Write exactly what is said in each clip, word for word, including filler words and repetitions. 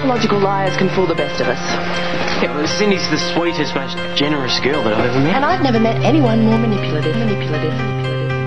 pathological liars can fool the best of us. Yeah, well, Cindy's the sweetest, most generous girl that I've ever met. And I've never met anyone more manipulative, manipulative, manipulative.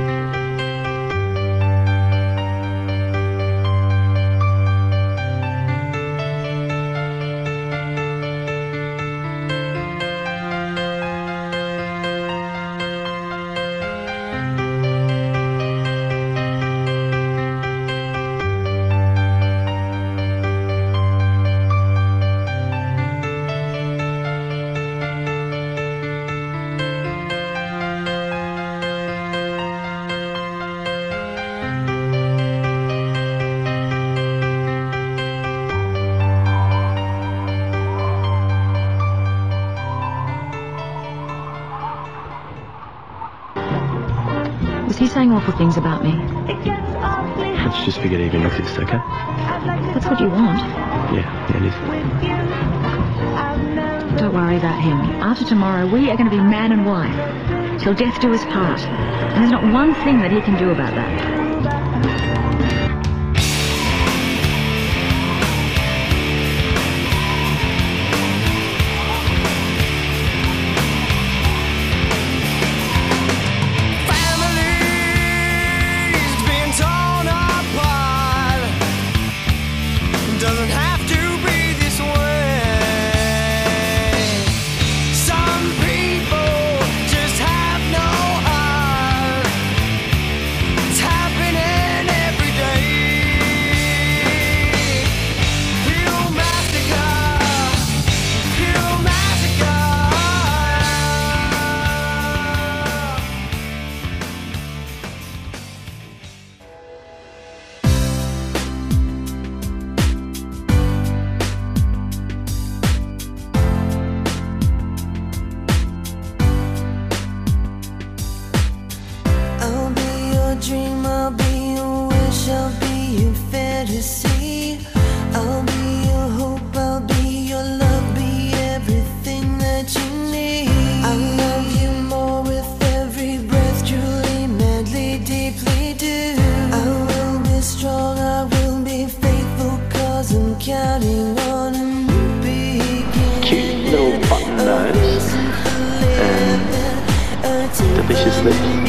Was he saying awful things about me? Let's just forget even exist, okay? That's what you want. Yeah, yeah, it is. Don't worry about him. After tomorrow, we are going to be man and wife. Till death do us part. And there's not one thing that he can do about that. Doesn't have to be this way. Some people just have no heart. It's happening every day. Pure massacre, pure massacre. Dream, I'll be your wish, I'll be your fantasy. I'll be your hope, I'll be your love, be everything that you need. I love you more with every breath, truly, madly, deeply do. I will be strong, I will be faithful, cause I'm counting on a new beginning. Cute little button nose and delicious lips.